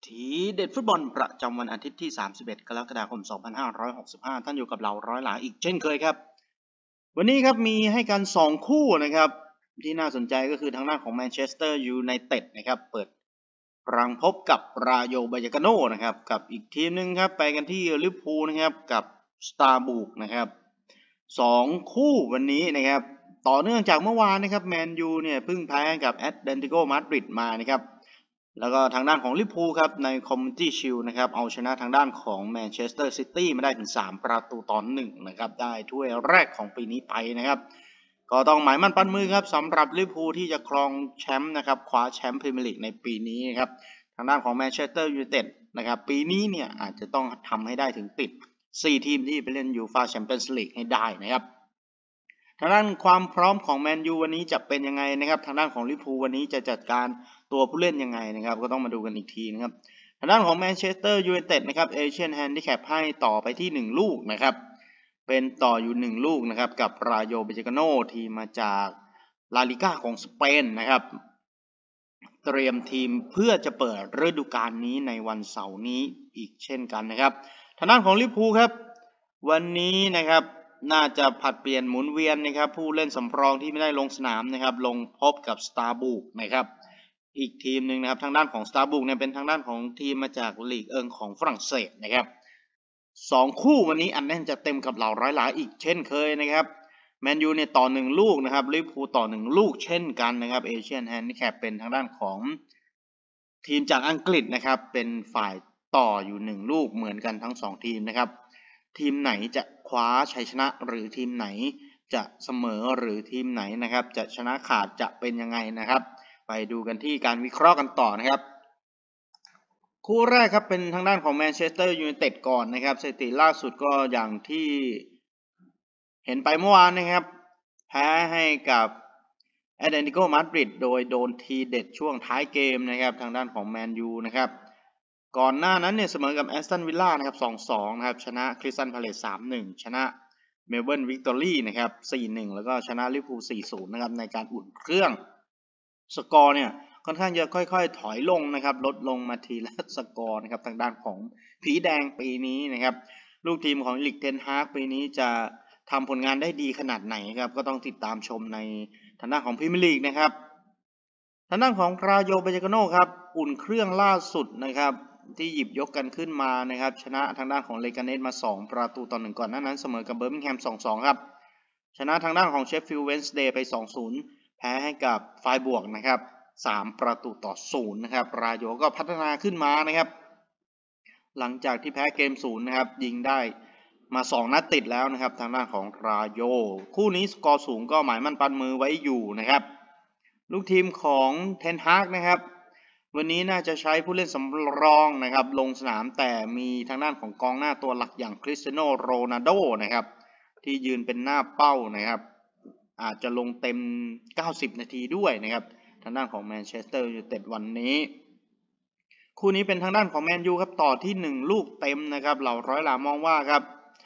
ทีเด็ดฟุตบอลประจำวันอาทิตย์ที่31กรกฎาคม2565ท่านอยู่กับเราร้อยหลาอีกเช่นเคยครับวันนี้ครับมีให้กัน2คู่นะครับที่น่าสนใจก็คือทางด้านของแมนเชสเตอร์ยูไนเต็ดนะครับเปิดรังพบกับราโยบายากาโนนะครับกับอีกทีมนึงครับไปกันที่ลิเวอร์พูลนะครับกับสตาร์บุกนะครับ2คู่วันนี้นะครับต่อเนื่องจากเมื่อวานนะครับแมนยูเนี่ยเพิ่งแพ้กับแอตเลติโกมาดริดมานะครับแล้วก็ทางด้านของลิเวอร์พูลครับในคอมมูนิตี้ชิลด์นะครับเอาชนะทางด้านของแมนเชสเตอร์ซิตี้มาได้ถึง3-1นะครับได้ถ้วยแรกของปีนี้ไปนะครับก็ต้องหมายมั่นปั้นมือครับสำหรับลิเวอร์พูลที่จะครองแชมป์นะครับคว้าแชมป์พรีเมียร์ลีกในปีนี้ครับทางด้านของแมนเชสเตอร์ยูไนเต็ดนะครับปีนี้เนี่ยอาจจะต้องทำให้ได้ถึงติด4ทีมที่ไปเล่นยูฟ่าแชมเปี้ยนส์ลีกให้ได้นะครับทางด้านความพร้อมของแมนยูวันนี้จะเป็นยังไงนะครับทางด้านของลิเวอร์พูลวันนี้จะจัดการตัวผู้เล่นยังไงนะครับก็ต้องมาดูกันอีกทีนะครับทางด้านของแมนเชสเตอร์ยูไนเต็ดนะครับเอเชียนแฮนดิแคปให้ต่อไปที่1ลูกนะครับเป็นต่ออยู่1ลูกนะครับกับราโยบายากาโนทีมมาจากลาลิก้าของสเปนนะครับเตรียมทีมเพื่อจะเปิดฤดูกาลนี้ในวันเสาร์นี้อีกเช่นกันนะครับทางด้านของลิเวอร์พูลครับวันนี้นะครับน่าจะผัดเปลี่ยนหมุนเวียนนะครับผู้เล่นสำรองที่ไม่ได้ลงสนามนะครับลงพบกับสตาร์บุกนะครับอีกทีมหนึ่งนะครับทางด้านของสตาร์บุกเนี่ยเป็นทางด้านของทีมมาจากลีกเอิงของฝรั่งเศสนะครับ2คู่วันนี้อันแน่นจะเต็มกับเหล่าร้อยหลาอีกเช่นเคยนะครับแมนยูเนี่ยต่อ1ลูกนะครับลิเวอร์พูลต่อ1ลูกเช่นกันนะครับเอเชียนแฮนดิแคปเป็นทางด้านของทีมจากอังกฤษนะครับเป็นฝ่ายต่ออยู่1ลูกเหมือนกันทั้ง2ทีมนะครับทีมไหนจะคว้าชัยชนะหรือทีมไหนจะเสมอหรือทีมไหนนะครับจะชนะขาดจะเป็นยังไงนะครับไปดูกันที่การวิเคราะห์กันต่อนะครับคู่แรกครับเป็นทางด้านของแมนเชสเตอร์ยูไนเต็ดก่อนนะครับสถิติล่าสุดก็อย่างที่เห็นไปเมื่อวานนะครับแพ้ให้กับแอตเลติโกมาดริดโดยโดนทีเด็ดช่วงท้ายเกมนะครับทางด้านของแมนยูนะครับก่อนหน้านั้นเนี่ยเสมอกับแอสตันวิลล่านะครับ 2-2 นะครับชนะคริสตัลพาเลซ 3-1 ชนะเมลเบิร์นวิกตอรี่นะครับ 4-1 แล้วก็ชนะลิเวอร์พูล 4-0 นะครับในการอุ่นเครื่องสกอร์เนี่ยค่อนข้างจะค่อยๆถอยลงนะครับลดลงมาทีละสกอร์นะครับทางด้านของผีแดงปีนี้นะครับลูกทีมของลิกเทนฮากปีนี้จะทำผลงานได้ดีขนาดไหนครับก็ต้องติดตามชมในทางด้านของพรีเมียร์ลีกนะครับทางด้านของราโยบายากาโนครับอุ่นเครื่องล่าสุดนะครับที่หยิบยกกันขึ้นมานะครับชนะทางด้านของเลกาเนสมา2-1ก่อนหน้านั้นเสมอกับเบอร์มิงแฮม 2-2 ครับชนะทางด้านของเชฟฟิลด์เวนส์เดย์ไป 2-0 แพ้ให้กับไฟบวกนะครับ3-0นะครับราโยก็พัฒนาขึ้นมานะครับหลังจากที่แพ้เกม0นะครับยิงได้มา2นัดติดแล้วนะครับทางด้านของราโยคู่นี้สกอร์สูงก็หมายมั่นปั้นมือไว้อยู่นะครับลูกทีมของเทนฮากนะครับวันนี้น่าจะใช้ผู้เล่นสำรองนะครับลงสนามแต่มีทางด้านของกองหน้าตัวหลักอย่างคริสเตียโนโรนัลโดนะครับที่ยืนเป็นหน้าเป้านะครับอาจจะลงเต็ม90นาทีด้วยนะครับทางด้านของแมนเชสเตอร์ยูไนเต็ดวันนี้คู่นี้เป็นทางด้านของแมนยูครับต่อที่1ลูกเต็มนะครับเหล่าร้อยหลามองว่าครับ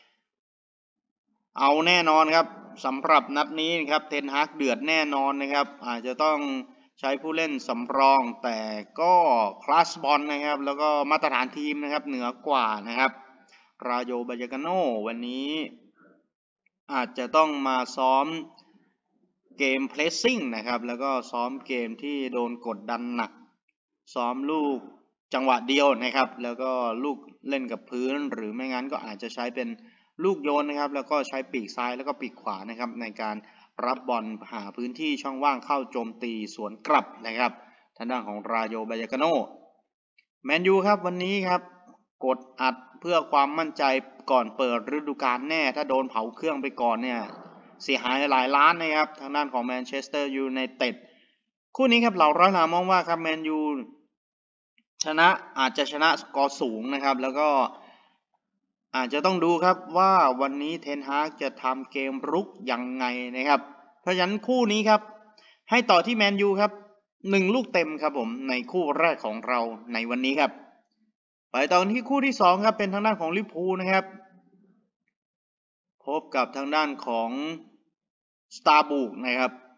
เอาแน่นอนครับสำหรับนัดนี้ครับเทนฮากเดือดแน่นอนนะครับอาจจะต้องใช้ผู้เล่นสำรองแต่ก็คลาสบอลนะครับแล้วก็มาตรฐานทีมนะครับเหนือกว่านะครับราโยบายากาโนวันนี้อาจจะต้องมาซ้อมเกมเพลสซิ่งนะครับแล้วก็ซ้อมเกมที่โดนกดดันหนักซ้อมลูกจังหวะเดียวนะครับแล้วก็ลูกเล่นกับพื้นหรือไม่งั้นก็อาจจะใช้เป็นลูกโยนนะครับแล้วก็ใช้ปีกซ้ายแล้วก็ปีกขวานะครับในการรับบอลหาพื้นที่ช่องว่างเข้าโจมตีสวนกลับนะครับทางด้านของราโยบายากาโนแมนยูครับวันนี้ครับกดอัดเพื่อความมั่นใจก่อนเปิดฤดูกาลแน่ถ้าโดนเผาเครื่องไปก่อนเนี่ยเสียหายหลายล้านนะครับทางด้านของแมนเชสเตอร์ยูไนเต็ดคู่นี้ครับเหล่าร้อยหลามองว่าครับแมนยูชนะอาจจะชนะสกอร์สูงนะครับแล้วก็อาจจะต้องดูครับว่าวันนี้เทนฮากจะทำเกมรุกยังไงนะครับเพราะฉะนั้นคู่นี้ครับให้ต่อที่แมนยูครับ1ลูกเต็มครับผมในคู่แรกของเราในวันนี้ครับไปต่อที่คู่ที่2ครับเป็นทางด้านของลิเวอร์พูลนะครับพบกับทางด้านของสตาร์บุกนะครับ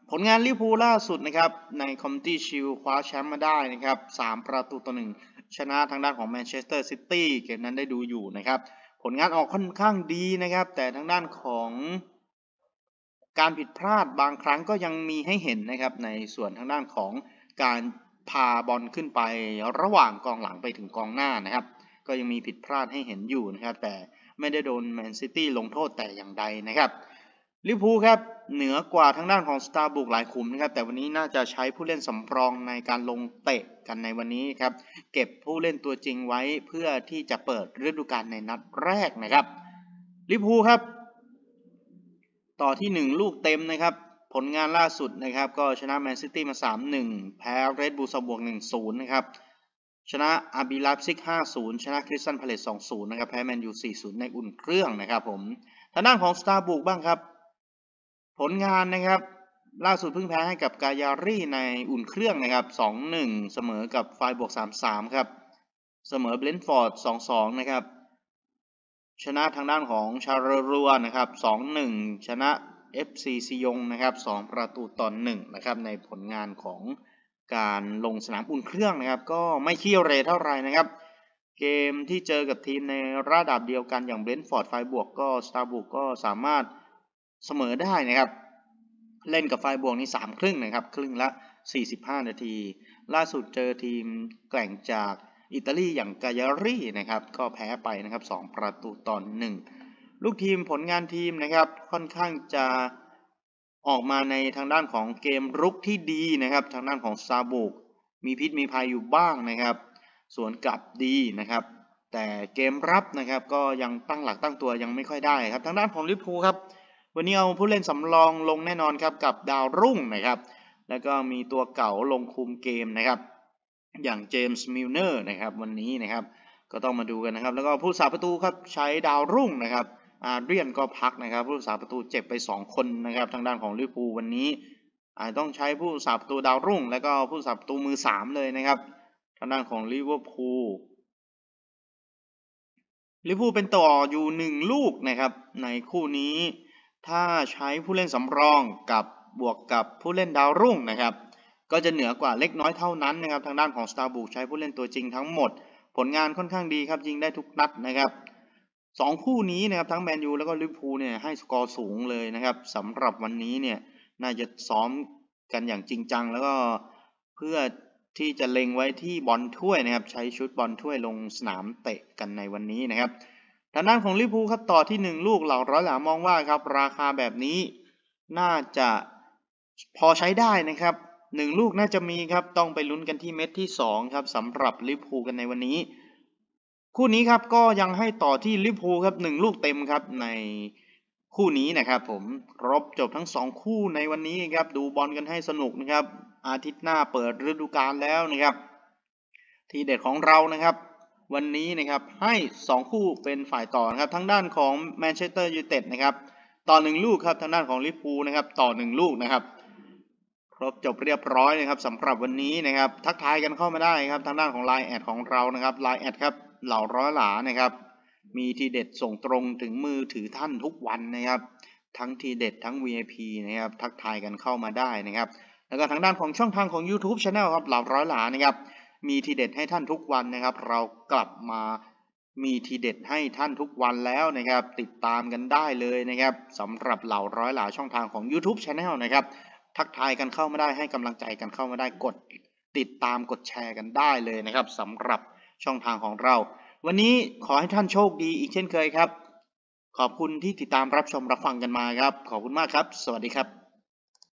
ผลงานลิเวอร์พูลล่าสุดนะครับในคอมมิวนิตี้ชิลด์คว้าแชมป์มาได้นะครับ3-1ชนะทางด้านของแมนเชสเตอร์ซิตี้เกมนั้นได้ดูอยู่นะครับผลงานออกค่อนข้างดีนะครับแต่ทางด้านของการผิดพลาดบางครั้งก็ยังมีให้เห็นนะครับในส่วนทางด้านของการพาบอลขึ้นไประหว่างกองหลังไปถึงกองหน้านะครับก็ยังมีผิดพลาดให้เห็นอยู่นะครับแต่ไม่ได้โดนแมนซิตี้ลงโทษแต่อย่างใดนะครับลิเวอร์พูลครับเหนือกว่าทางด้านของสตาร์บุกหลายขุมนะครับแต่วันนี้น่าจะใช้ผู้เล่นสำรองในการลงเตะกันในวันนี้ครับเก็บผู้เล่นตัวจริงไว้เพื่อที่จะเปิดฤดูกาลในนัดแรกนะครับลิเวอร์พูลครับต่อที่1ลูกเต็มนะครับผลงานล่าสุดนะครับก็ชนะแมนซิตี้มา 3-1 แพ้เรดบูลซาบวก 1-0 นะครับชนะอาร์บีไลป์ซิก 5-0 ชนะคริสตัลพาเลซ 2-0 นะครับแพ้แมนยู 4-0 ในอุ่นเครื่องนะครับผมทางด้านของสตาร์บุกบ้างครับผลงานนะครับล่าสุดเพิ่งแพ้ให้กับกายารี่ในอุ่นเครื่องนะครับ 2-1 เสมอกับไฟบวก 3-3 ครับเสมอเบรนท์ฟอร์ด 2-2 นะครับชนะทางด้านของชาร์ลัวนะครับ 2-1 ชนะ FC ซียงนะครับ2-1นะครับในผลงานของการลงสนามอุ่นเครื่องนะครับก็ไม่ขี้เหร่เท่าไหร่นะครับเกมที่เจอกับทีมในระดับเดียวกันอย่างเบรนท์ฟอร์ดไฟบวกก็สตาร์บุกก็สามารถเสมอได้นะครับเล่นกับไฟบวกนี่3ครึ่งนะครับครึ่งละ45นาทีล่าสุดเจอทีมแกร่งจากอิตาลีอย่างกายารี่นะครับก็แพ้ไปนะครับ2-1ลูกทีมผลงานทีมนะครับค่อนข้างจะออกมาในทางด้านของเกมรุกที่ดีนะครับทางด้านของซาบุกมีพิษมีภัยอยู่บ้างนะครับสวนกลับดีนะครับแต่เกมรับนะครับก็ยังตั้งหลักตั้งตัวยังไม่ค่อยได้ครับทางด้านของลิเวอร์พูลครับวันนี้เอาผู้เล่นสำรองลงแน่นอนครับกับดาวรุ่งนะครับแล้วก็มีตัวเก่าลงคุมเกมนะครับอย่างเจมส์มิลเนอร์นะครับวันนี้นะครับก็ต้องมาดูกันนะครับแล้วก็ผู้รักษาประตูครับใช้ดาวรุ่งนะครับอาเรียนก็พักนะครับผู้รักษาประตูเจ็บไป2คนนะครับทางด้านของลิเวอร์พูลวันนี้ต้องใช้ผู้รักษาประตูดาวรุ่งแล้วก็ผู้รักษาประตูมือ3เลยนะครับทางด้านของลิเวอร์พูลเป็นต่ออยู่1ลูกนะครับในคู่นี้ถ้าใช้ผู้เล่นสำรองกับบวกกับผู้เล่นดาวรุ่งนะครับก็จะเหนือกว่าเล็กน้อยเท่านั้นนะครับทางด้านของสตาร์บุกใช้ผู้เล่นตัวจริงทั้งหมดผลงานค่อนข้างดีครับยิงได้ทุกนัดนะครับ2คู่นี้นะครับทั้งแมนยูแล้วก็ลิเวอร์พูลเนี่ยให้สกอร์สูงเลยนะครับสำหรับวันนี้เนี่ยน่าจะซ้อมกันอย่างจริงจังแล้วก็เพื่อที่จะเล็งไว้ที่บอลถ้วยนะครับใช้ชุดบอลถ้วยลงสนามเตะกันในวันนี้นะครับทางด้านของลิเวอร์พูลครับต่อที่1ลูกเหล่าร้อยหลามองว่าครับราคาแบบนี้น่าจะพอใช้ได้นะครับ1ลูกน่าจะมีครับต้องไปลุ้นกันที่เม็ดที่2ครับสำหรับลิเวอร์พูลกันในวันนี้คู่นี้ครับก็ยังให้ต่อที่ลิเวอร์พูลครับ1ลูกเต็มครับในคู่นี้นะครับผมครบจบทั้ง2คู่ในวันนี้ครับดูบอลกันให้สนุกนะครับอาทิตย์หน้าเปิดฤดูกาลแล้วนะครับทีเด็ดของเรานะครับวันนี้นะครับให้2คู่เป็นฝ่ายต่อนะครับทั้งด้านของแมนเชสเตอร์ยูไนเต็ดนะครับต่อ1ลูกครับทางด้านของลิเวอร์พูลนะครับต่อ1ลูกนะครับครบจบเรียบร้อยนะครับสำหรับวันนี้นะครับทักทายกันเข้ามาได้ครับทางด้านของ LINE แอดของเรานะครับ LINE แอดครับเหล่าร้อยหลานะครับมีทีเด็ดส่งตรงถึงมือถือท่านทุกวันนะครับทั้งทีเด็ดทั้ง VIP นะครับทักทายกันเข้ามาได้นะครับแล้วก็ทางด้านของช่องทางของ YouTube Channel ครับเหล่าร้อยหลานะครับมีทีเด็ดให้ท่านทุกวันนะครับเรากลับมามีทีเด็ดให้ท่านทุกวันแล้วนะครับติดตามกันได้เลยนะครับสำหรับเหล่าร้อยหลาช่องทางของ YouTube Channel นะครับทักทายกันเข้ามาได้ให้กำลังใจกันเข้ามาได้กดติดตามกดแชร์กันได้เลยนะครับสำหรับช่องทางของเราวันนี้ขอให้ท่านโชคดีอีกเช่นเคยครับขอบคุณที่ติดตามรับชมรับฟังกันมาครับขอบคุณมากครับสวัสดีครับ